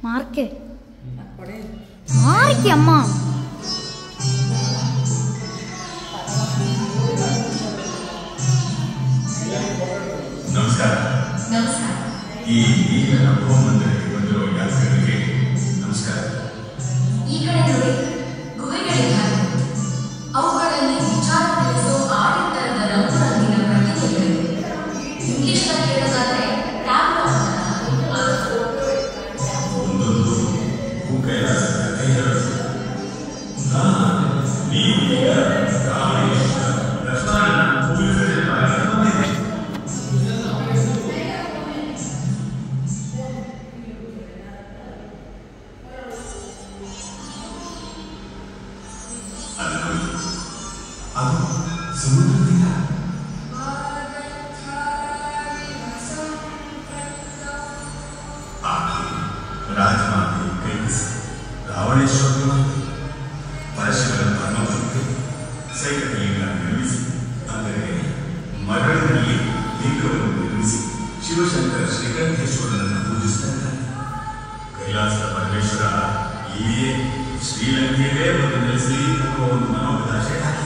Market ಮಾರ್ಕೆ ಅಮ್ಮ. ನಮಸ್ಕಾರ. ನಮಸ್ಕಾರ. ಈ ಈಗಿನ ಅನುಭವ ಮಂದಿರಕ್ಕೆ ಬಂದಿರೋ ಯಾತ್ರಿಕರಿಗೆ ನಮಸ್ಕಾರ. ಈ ಕಡೆ ನೋಡಿ, ಗುಹೆಗಳಿದ್ದಾರೆ. ಅವುಗಳಲ್ಲಿ ವಿಚಾರ ತಿಳಿಸೋ ಆಡಳಿತದ ರಂಗುರಂಗಿನ ಪ್ರತಿಮೆಗಳಿವೆ. ಇಂಗ್ಲಿಷ್ನಲ್ಲಿ ಹೇಳೋದಾದ್ರೆ ಒಂದೊಂದು ಭೂಕೈಲಾಸದ ಕೈಗಳು. ನೀವು ಈಗ ರಾಮೇಶ್ವರ ದರ್ಶನ ಪೂಜಿಸಿದ ಬಂದಿದೆ. ಅದು ಸಮುದ್ರ ತೀರ. ರಾಜಮಾತೆ ಕೈಕಸಿ ರಾವಣೇಶ್ವರ ದೇವತೆ ಪರಶಿವನ ಧರ್ಮವಂತೆ ಸೈಕತೆಯಿಂದ ನಿರ್ಮಿಸಿ, ಅಂದರೆ ಮರಳಿನಲ್ಲಿ ಲಿಂಗವನ್ನು ನಿರ್ಮಿಸಿ ಶಿವಶಂಕರ ಶ್ರೀಕಂಠೇಶ್ವರನನ್ನು ಪೂಜಿಸ್ತಾ ಇದ್ದಾರೆ. ಕೈಲಾಸದ ಪರಮೇಶ್ವರ ಇಲ್ಲಿಯೇ ಶ್ರೀಲಂಕೆಯಲ್ಲೇ ಒಂದು ನೆಲೆಸಲಿ ಅನ್ನುವ ಒಂದು ಮನೋಭಿಲಾಷೆ ಹಾಕಿ